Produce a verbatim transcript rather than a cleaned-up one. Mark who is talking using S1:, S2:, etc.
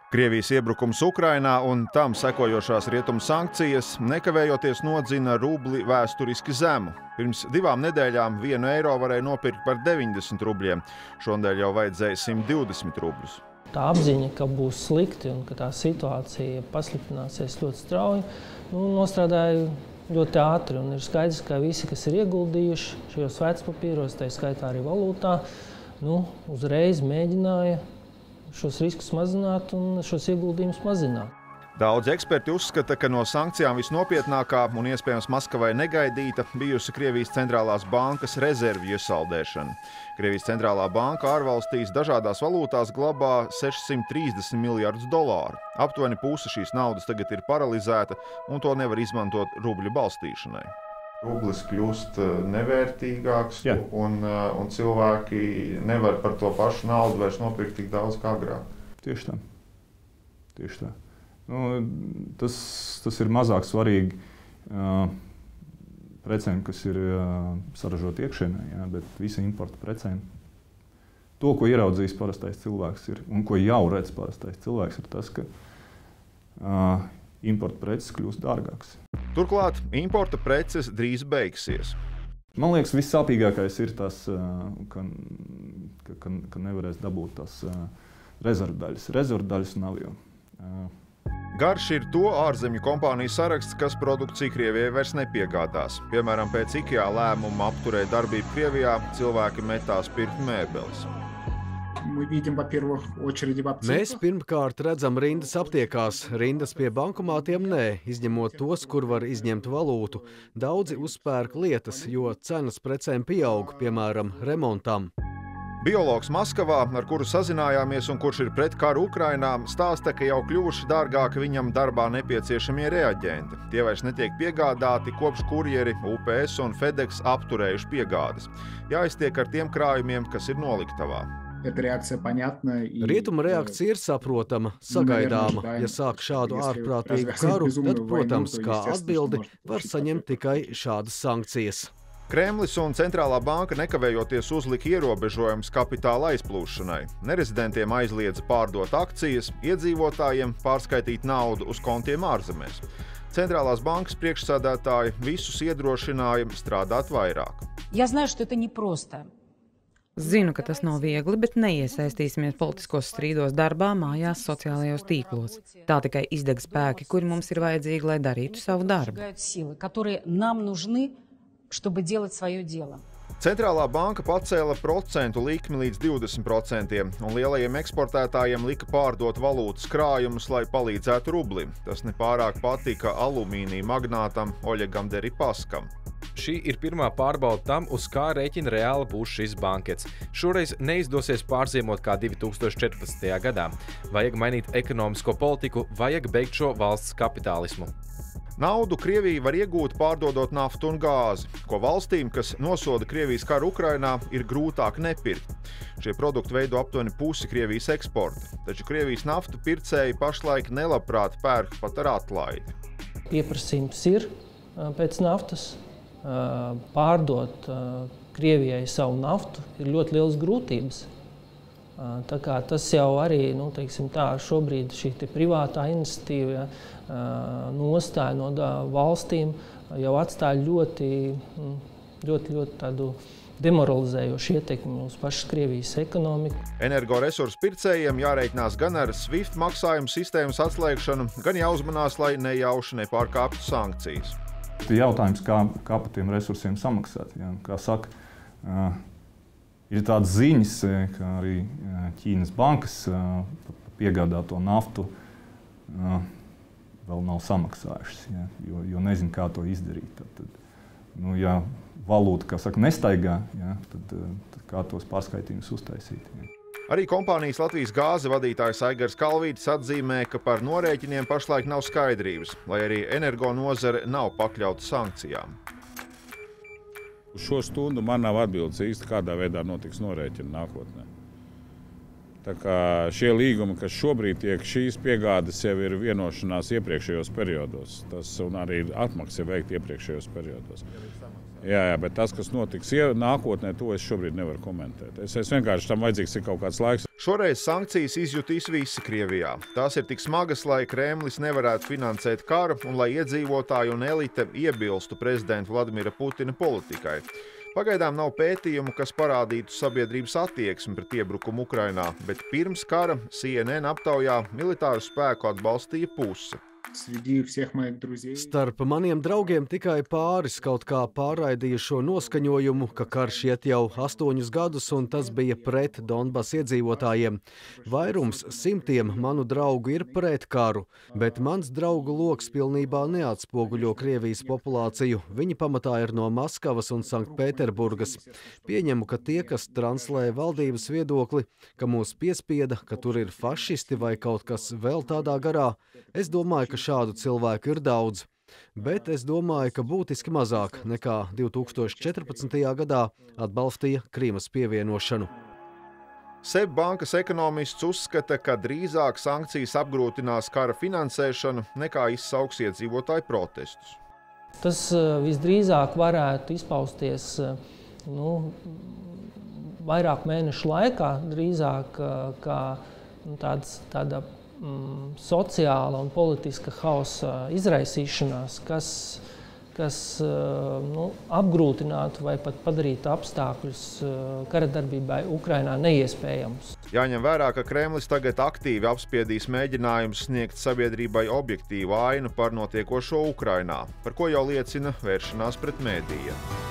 S1: Krievijas iebrukums Ukrainā un tam sekojošās rietumu sankcijas nekavējoties nodzina rubli vēsturiski zemu. Pirms divām nedēļām vienu eiro varēja nopirkt par deviņdesmit rubļiem. Šonadēļ jau vajadzēja simt divdesmit rubļus.
S2: Tā apziņa, ka būs slikti un ka tā situācija pasliktināsies ļoti strauji, nu, nostrādāja ļoti ātri. Un ir skaidrs, ka visi, kas ir ieguldījuši šajos vērtspapīros, tā skaitā arī valūtā, nu, uzreiz mēģināja šos riskus mazināt un šos ieguldījumus mazināt.
S1: Daudzi eksperti uzskata, ka no sankcijām visnopietnākā un iespējams Maskavai negaidīta bijusi Krievijas centrālās bankas rezervju iesaldēšana. Krievijas centrālā banka ārvalstīs dažādās valūtās glabā sešsimt trīsdesmit miljardus dolāru. Aptuveni puse šīs naudas tagad ir paralizēta un to nevar izmantot rubļu balstīšanai. Rublis kļūst nevērtīgāks un, un cilvēki nevar par to pašu naudu vairs nopirkt tik daudz kā agrāk.
S3: Tieši tā. Tieši tā. Nu, tas, tas ir mazāk svarīgi uh, precēm, kas ir uh, saražot iekšienē, jā, bet visi importa precēm. To, ko ieraudzījis parastais cilvēks ir, un ko jau redz parastais cilvēks, ir tas, ka uh, importa preces kļūst dārgāks.
S1: Turklāt importa preces drīz beigsies.
S3: Man liekas, vissāpīgākais ir tas, ka, ka, ka nevarēs dabūt tās rezervdaļas. Rezervdaļas nav jau.
S1: Garš ir to ārzemju kompāniju saraksts, kas produkciju Krievijai vairs nepiegādās. Piemēram, pēc IKEA lēmuma apturēt darbību Krievijā, cilvēki metās pirkt mēbeles.
S4: Mēs pirmkārt redzam rindas aptiekās, rindas pie bankomātiem nē, izņemot tos, kur var izņemt valūtu. Daudzi uzpērk lietas, jo cenas precēm pieaug, piemēram, remontam.
S1: Biologs Maskavā, ar kuru sazinājāmies un kurš ir pret karu Ukrainā, stāsta, ka jau kļuvuši dārgāki viņam darbā nepieciešamie reaģenti. Tie vairs netiek piegādāti, kopš kurjeri U P S un FedEx apturējuši piegādes. Jāiztiek ar tiem krājumiem, kas ir noliktavā.
S4: Rietuma reakcija ir saprotama, sagaidāma. Ja sāk šādu ārprātīgu karu, tad, protams, kā atbildi var saņemt tikai šādas sankcijas.
S1: Kremlis un centrālā banka nekavējoties uzlika ierobežojumus kapitāla aizplūšanai. Nerezidentiem aizliedza pārdot akcijas, iedzīvotājiem pārskaitīt naudu uz kontiem ārzemēs. Centrālās bankas priekšsēdētāji visus iedrošināja strādāt vairāk.
S5: Zinu, ka tas nav viegli, bet neiesaistīsimies politiskos strīdos darbā, mājās, sociālajos tīklos. Tā tikai izdeg spēki, kuri mums ir vajadzīgi, lai darītu savu darbu.
S1: Centrālā banka pacēla procentu likmi līdz divdesmit procentiem, un lielajiem eksportētājiem lika pārdot valūtas krājumus, lai palīdzētu rublim. Tas nepārāk patika alumīnija magnātam Oļegam Deripaskam.
S6: Šī ir pirmā pārbauda tam, uz kā rēķina reāli būs šis bankets. Šoreiz neizdosies pārziemot kā divi tūkstoši četrpadsmitajā gadā. Vajag mainīt ekonomisko politiku, vajag beigt šo valsts kapitālismu.
S1: Naudu Krievija var iegūt pārdodot naftu un gāzi, ko valstīm, kas nosoda Krievijas karu Ukrainā, ir grūtāk nepirkt. Šie produkti veido aptuveni pusi Krievijas eksporta, taču Krievijas naftu pircēji pašlaik nelabprāt pērk pat ar atlaidi.
S2: Pieprasījums ir pēc naftas. Pārdot Krievijai savu naftu ir ļoti liels grūtības. Tā kā tas jau arī, nu, teiksim tā, šobrīd šī privātā iniciatīva, nostāja no valstīm jau atstāja ļoti, ļoti, ļoti tādu demoralizējošu ietekmi uz pašas Krievijas ekonomiku.
S1: Energoresursu pircējiem jārēķinās gan ar SWIFT maksājumu sistēmas atslēgšanu, gan jāuzmanās, lai nejauši nepārkāptu sankcijas.
S3: Jautājums, kā, kā par tiem resursiem samaksāt. Ja? Kā saka, uh, ir tādas ziņas, ka arī Ķīnas bankas uh, piegādāto naftu uh, vēl nav samaksājušas, ja? jo, jo nezinu, kā to izdarīt. Tad, tad, nu, ja valūta, kā saka, nestaigā, ja? tad, tad kā tos pārskaitījumus uztaisīt. Ja?
S1: Arī kompānijas Latvijas gāze vadītājs Aigars Kalvītis atzīmē, ka par norēķiniem pašlaik nav skaidrības, lai arī energo nozare nav pakļauta sankcijām.
S7: Uz šo stundu man nav atbildes īsti, kādā veidā notiks norēķini nākotnē. Tā kā šie līgumi, kas šobrīd tiek, šīs piegādes jau ir vienošanās iepriekšējos periodos. Tas un arī atmaksa ir veikta iepriekšējos periodos. Jā, jā, bet tas, kas notiks nākotnē, to es šobrīd nevaru komentēt. Es, es vienkārši tam vajadzīgs ir kaut kāds laiks.
S1: Šoreiz sankcijas izjutīs visi Krievijā. Tās ir tik smagas, lai Kremlis nevarētu finansēt karu un lai iedzīvotāji un elite iebilstu prezidenta Vladimira Putina politikai. Pagaidām nav pētījumu, kas parādītu sabiedrības attieksmi pret iebrukumu Ukrainā, bet pirms kara C N N aptaujā militāru spēku atbalstīja puse.
S4: Starp maniem draugiem tikai pāris kaut kā pārraidīja šo noskaņojumu, ka karš iet jau astoņus gadus un tas bija pret Donbas iedzīvotājiem. Vairums simtiem manu draugu ir pret karu, bet mans draugu loks pilnībā neatspoguļo Krievijas populāciju. Viņi pamatā ir no Maskavas un Sanktpēterburgas. Pieņemu, ka tie, kas translē valdības viedokli, ka mūs piespieda, ka tur ir fašisti vai kaut kas vēl tādā garā, es domāju, ka šādu cilvēku ir daudz, bet es domāju, ka būtiski mazāk nekā divi tūkstoši četrpadsmitajā gadā atbalstīja Krīmas pievienošanu.
S1: SEB bankas ekonomists uzskata, ka drīzāk sankcijas apgrūtinās kara finansēšanu nekā izsauks iedzīvotāju protestus.
S2: Tas visdrīzāk varētu izpausties nu, vairāk mēnešu laikā, drīzāk kā nu, tāds, tāda Mm, sociāla un politiska hausa izraisīšanās, kas, kas nu, apgrūtinātu vai pat padarītu apstākļus kara darbībai Ukrainā neiespējamus.
S1: Jāņem vērā, ka Kremlis tagad aktīvi apspiedīs mēģinājumus sniegt sabiedrībai objektīvu ainu par notiekošo Ukrainā, par ko jau liecina vēršanās pret mēdījiem.